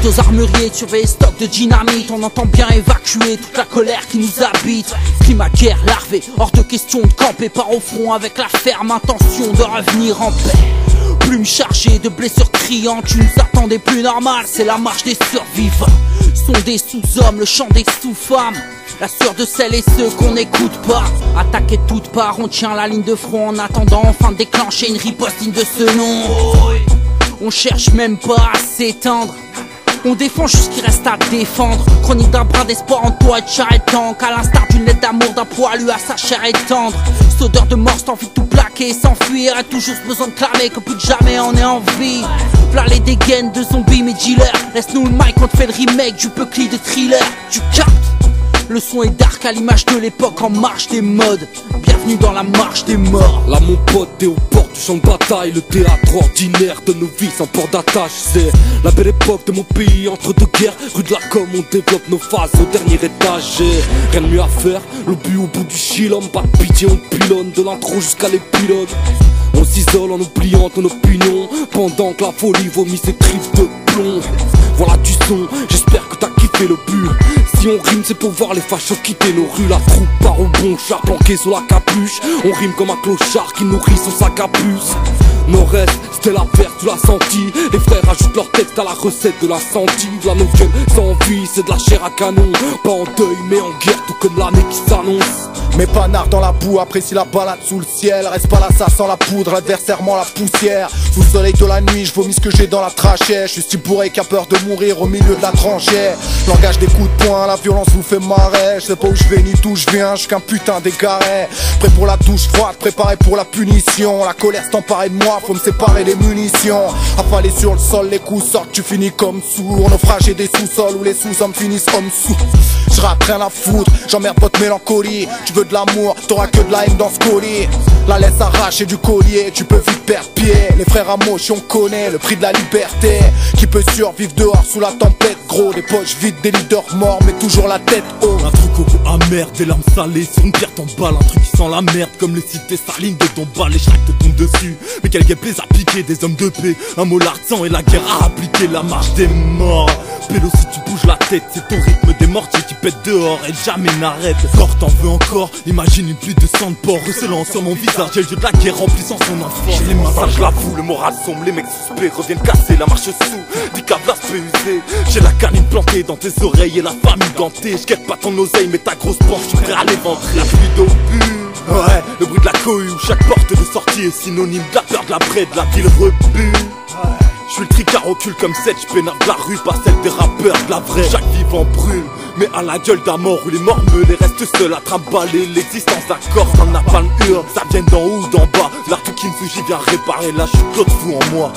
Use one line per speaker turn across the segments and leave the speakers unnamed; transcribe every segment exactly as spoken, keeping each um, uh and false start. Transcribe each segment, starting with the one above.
aux armuriers, tu surveilles les stocks de dynamite. On entend bien évacuer toute la colère qui nous habite. Climat guerre larvé, hors de question de camper. Par au front avec la ferme intention de revenir en paix. Plume chargée de blessures criantes, tu nous attendais plus normal, c'est la marche des survivants. Sont des sous-hommes, le chant des sous-femmes, la sueur de celles et ceux qu'on n'écoute pas. Attaqués de toutes parts, on tient la ligne de front en attendant enfin de déclencher une riposte digne de ce nom. On cherche même pas à s'étendre, on défend juste ce qui reste à défendre. Chronique d'un brin d'espoir en toi et de chair et tank, à l'instar d'une lettre d'amour d'un poilu à sa chair et tendre. Cette odeur de mort, c'est envie de tout plaquer, s'enfuir, et toujours besoin de clamer que plus de jamais on est en vie. V'là les dégaines de zombies mais dealers, laisse-nous le mic, on te fait le remake du Buckley de Thriller. Tu captes? Le son est dark à l'image de l'époque en marche des modes. Bienvenue dans la marche des morts.
Là mon pote, t'es aux portes du champ de bataille. Le théâtre ordinaire de nos vies sans port d'attache. C'est la belle époque de mon pays entre deux guerres. Rue de la Com, on développe nos phases au dernier étage. Et rien de mieux à faire, le but au bout du chillum. Pas de pitié, on pilonne de l'intro jusqu'à l'épilogue. On s'isole en oubliant ton opinion, pendant que la folie vomit ses tripes de plomb. Voilà du son, j'espère que t'as kiffé le but. Si on rime c'est pour voir les fachos quitter nos rues. La troupe part au bon chat planqué sous la capuche. On rime comme un clochard qui nourrit son sac à puce. Nord-Est, c'était la perte, tu l'as senti. Les frères ajoutent leur texte à la recette de l'incendie. Là nos gueules sans vie, c'est de la chair à canon. Pas en deuil mais en guerre, tout comme l'année qui s'annonce.
Mes panards dans la boue, apprécie la balade sous le ciel. Reste pas là, ça sent la poudre, l'adversaire ment la poussière. Sous le soleil de la nuit, je vomis ce que j'ai dans la trachée. Je suis si bourré qu'à peur de mourir au milieu de la tranchée. Langage des coups de poing, la violence vous fait marrer. Je sais pas où je vais ni d'où je viens, je suis qu'un putain d'égaré. Prêt pour la douche froide, préparé pour la punition. La colère s'est emparée de moi, faut me séparer les munitions. Affalé sur le sol, les coups sortent, tu finis comme sourd. Naufragé des sous-sols où les sous-hommes finissent comme sous. Je rate rien à foutre, j'emmerde votre mélancolie. Tu veux de l'amour, t'auras que de la haine dans ce colis. La laisse arrachée du collier, tu peux vite perdre pied. Les frères à moche, on connaît le prix de la liberté. Qui peut survivre dehors sous la tempête, gros. Des poches vides, des leaders morts, mais toujours la tête haute.
Un truc au goût amer, des larmes salées sur une pierre t'emballe. Un truc qui sent la merde, comme les cités salines de ton bal. Les chèques te tombent dessus, mais quel gameplay à piquer. Des hommes de paix, un mot l'argent et la guerre à appliquer. La marche des morts, pélo si tu bouges la tête. C'est ton rythme des mortiers qui pète dehors et jamais n'arrête. Corps t'en veux encore, imagine une pluie de sang de porc recelant sur mon visage. J'ai le jeu de la guerre remplissant son enfant. J'ai les mains sales, je l'avoue, le moral sombre. Les mecs suspects reviennent casser la marche sous des câbles aspect usés. J'ai la canine plantée dans tes oreilles et la famille gantée. J'quête pas ton oseille mais ta grosse porte, j'suis prêt à l'éventrer. La pluie d'obus, ouais, le bruit de la cohue. Chaque porte de sortie est synonyme de la peur, de la vraie, de la ville rebue. Je suis le tricard au cul comme cette, j'pénarde de la rue, pas celle des rappeurs, de la vraie. Chaque vivant brûle, mais à la gueule d'un mort où les morts meulent et restent seuls à trimballer l'existence d'un corps. T'en as pas le hurle, ça vient d'en haut ou d'en bas. Là tout qui me fuit vient réparer la chute d'autres fous en moi.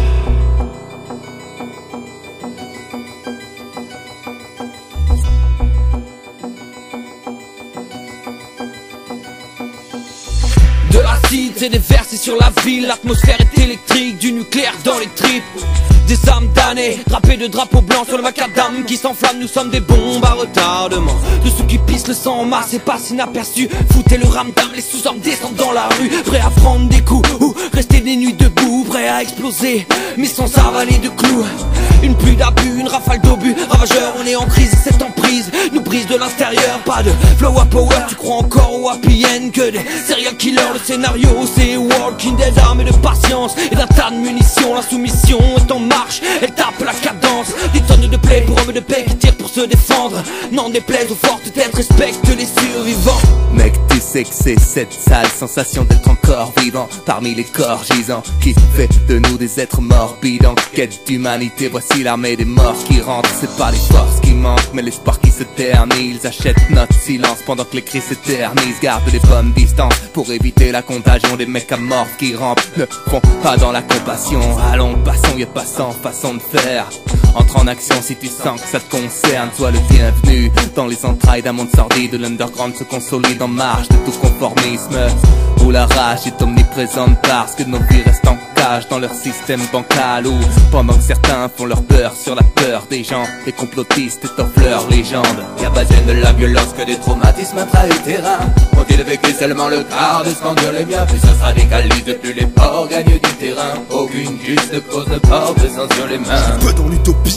De l'acide, c'est des versets sur la ville. L'atmosphère est électrique, du nucléaire dans les tripes. Des âmes damnées, drapées de drapeaux blancs sur le macadam qui s'enflamme. Nous sommes des bombes à retardement. De ceux qui pissent le sang en masse et passent inaperçus. Foutez le ramdam, les sous-hommes descendent dans la rue. Prêts à prendre des coups ou rester des nuits debout. Prêts à exploser, mais sans avaler de clous. Une pluie d'abus, une rafale d'obus. Ravageurs, on est en crise, cette emprise nous brise de l'intérieur. Pas de flow à power, tu crois encore au happy end. Que des serial killers, le scénario c'est Walking Dead. Armé de patience et d'un tas de munitions. La soumission est en marche, elle tape la cadence. Des tonnes de plaies pour hommes de paix qui tirent pour se défendre. N'en déplaise aux fortes têtes, respecte les survivants.
Mec, tu sais que c'est cette sale sensation d'être encore vivant parmi les corps gisants qui fait de nous des êtres morbides en quête d'humanité. Voici l'armée des morts qui rentrent. C'est pas les forces qui manquent mais l'espoir qui se ternit. Ils achètent notre silence pendant que les cris s'éternisent. Garde les bonnes distances pour éviter la contagion des mecs amorphes qui rampent. Ne font pas dans la compassion. Allons, passons, y'a pas sans façon de faire. Entre en action si tu sens que ça te concerne. Sois le bienvenu dans les entrailles d'un monde sordide. L'underground se consolide en marge de tout conformisme où la rage est omniprésente parce que nos vies restent en cage dans leur système bancal. Ou pendant que certains font leur peur sur la peur des gens, les complotistes étoffent leur légende.
Y'a pas de la violence que des traumatismes intra-utérins. Ont-ils vécu seulement le quart de ce qu'endurent les miens? Plus ça se radicalise, plus les porcs gagnent du terrain. Aucune juste cause ne porte le sang sur les mains.
Un peu dans l'utopie,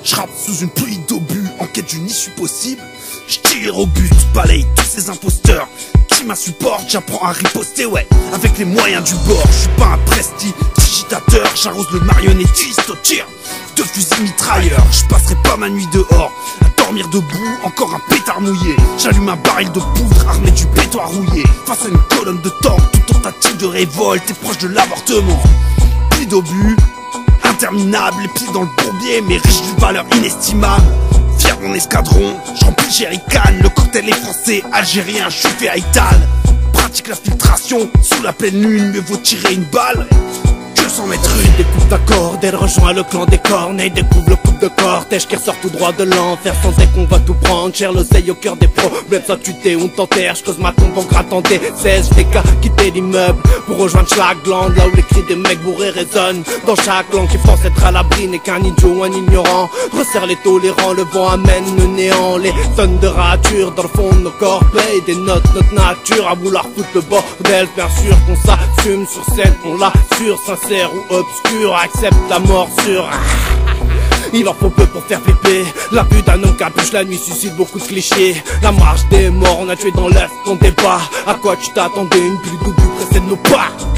Je rappe sous une pluie d'obus, en quête d'une issue possible. Je tire au but, balaye tous ces imposteurs qui m'insupportent, j'apprends à riposter, ouais, avec les moyens du bord. Je suis pas un prestidigitateur, j'arrose le marionnettiste au tir de fusil mitrailleur. Je passerai pas ma nuit dehors à dormir debout, encore un pétard mouillé. J'allume un baril de poudre armé du pétoir rouillé. Face à une colonne de tanks, toute tentative de révolte est proche de l'avortement. Pluie d'obus, interminable, les pieds dans le bourbier, mais riche d'une valeur inestimable. Fier de mon escadron, je remplis jerrycan, le cocktail est français, algérien, je suis fait à Ital. Pratique la filtration, sous la pleine lune, mieux vaut tirer une balle que s'en mettre une.
Découvre ta corde, elle rejoint le clan des cornes et découvre le couple de cortège qui ressort tout droit de l'enfer. Sans deck on va tout prendre, cher l'oseille au cœur des problèmes. Soit tu t'es ou t'enterre, je cause ma tombe en grattant des seize. Des cas quitter l'immeuble pour rejoindre chaque glande, là où les cris des mecs bourrés résonnent. Dans chaque langue qui pense être à l'abri n'est qu'un idiot ou un ignorant. Resserre les tolérants, le vent amène le néant. Les tonnes de ratures dans le fond de nos corps payent des notes, notre nature à vouloir foutre le bordel. Bien sûr qu'on s'assume sur scène, on l'assure, sincère ou obscur, accepte la morsure. Il en faut peu pour faire flipper. La vue d'un homme capuche la nuit suscite beaucoup de clichés. La marche des morts, on a tué dans l'œuf ton débat. À quoi tu t'attendais, une pluie d'oubli précède nos pas.